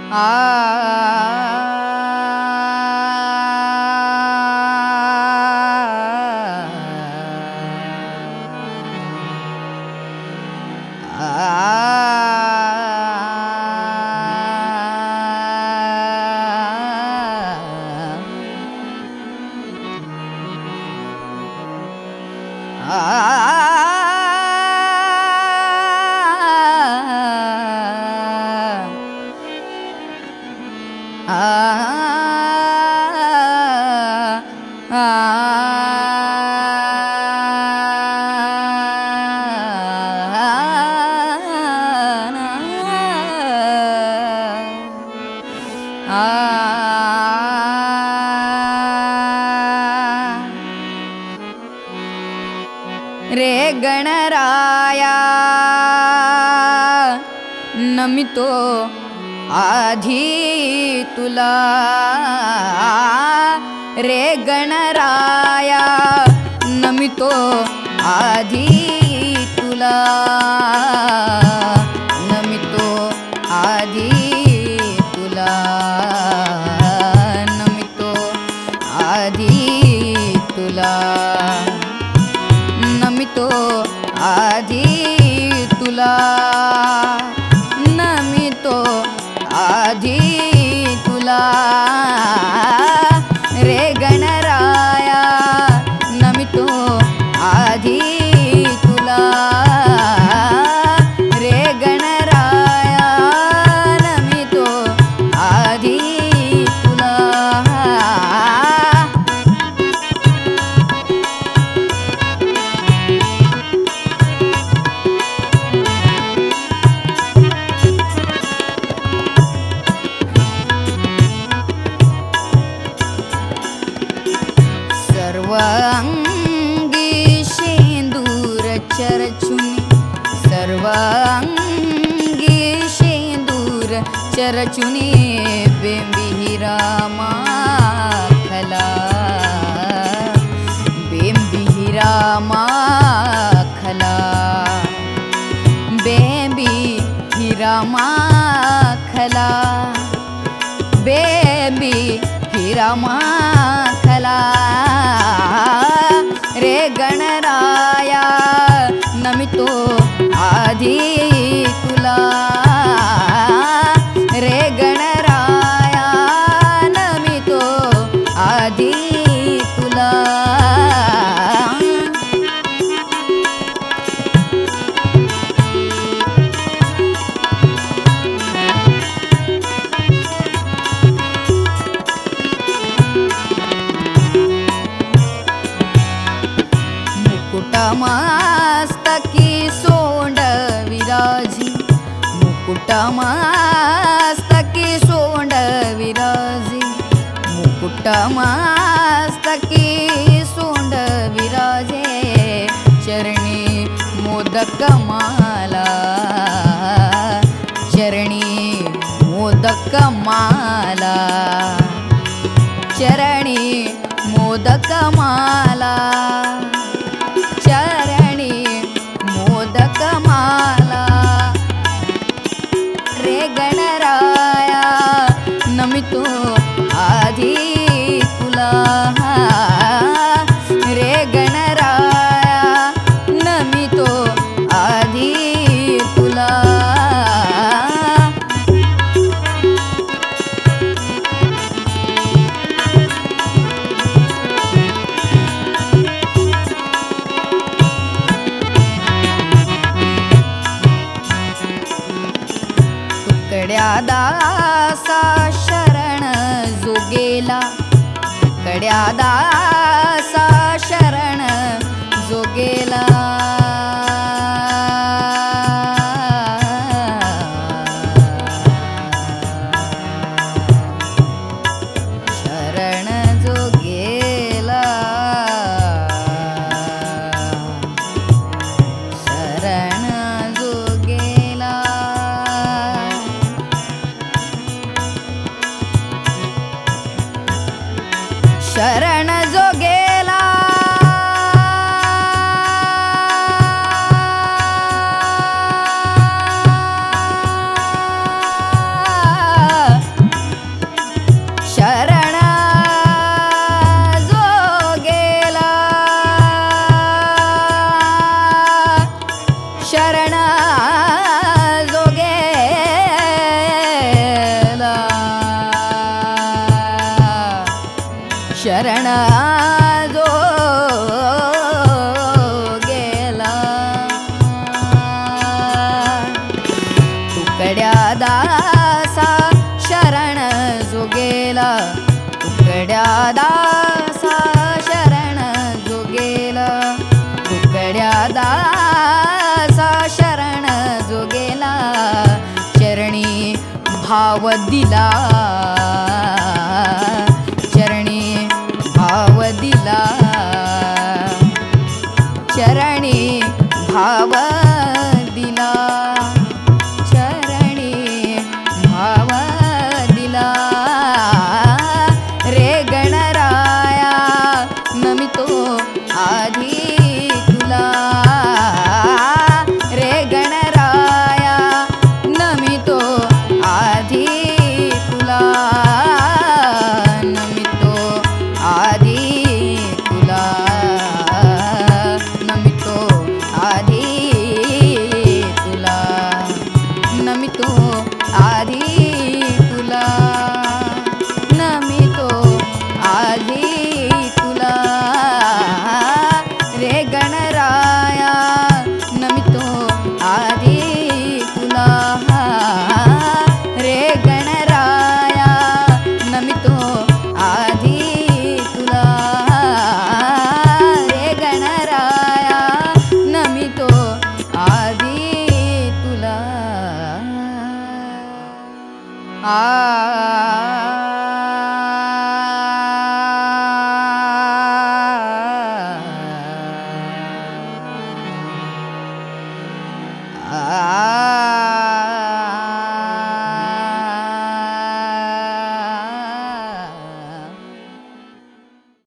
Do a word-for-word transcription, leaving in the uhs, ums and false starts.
रे गणराया नमितो आधी तुला, रे गणराया नमितो आधी तुला, नमितो आधी तुला, नमितो आधी तुला, नमितो आधी तुला, नमितो आधी तुला, रे गणराया नमितो आधी तुला, रे गणराया नमितो आधी तुला. सर्वांगी शेंदूर चरचुनी, सर्वांगी शेंदूर चरचुनी, बेंबी रामा खला, बेंबी रामा खला, बेंबी रामा खला, बेंबी रामा खला, रे गणराया नमितो आधी तुला, रे गणराया नमितो आधी तुला. मुकुटमस्तकी सोंड विराजी, मुकुटमस्तकी सोंड विराजी, मुकुटमस्तकी सोंड विराजे, चरणी मोदक माला, चरणी मोदक माला, चरणी मोदक माला, चरणी मोदक माला, रे गणराया नमितो आधी तुला, रे गणराया नमितो आधी तुला. तुकड्या दासा शरण जो गेला, तुकड्या दासा शरण जो गेला, शरण जो गेला, शरण जो गेला, शरण जो तुकड्या दासा शरण जो गेला तुकड्या दासा शरण जो गेला तुकड्या दासा शरण जो गेला चरणी भाव दिला चरणी भाव दिला चरणी भाव दिला चरणी भाव दिला रे गणराया नमितो आधी तुला रे गणराया नमितो आधी तुला नमितो आधी तुला नमितो आधी तुला नमितो आधी तुला नमितो आधी तुला रे गणराया नमितो आधी तुला रे गणराया नमितो आधी तुला रे गणराया नमितो आधी तुला आ आ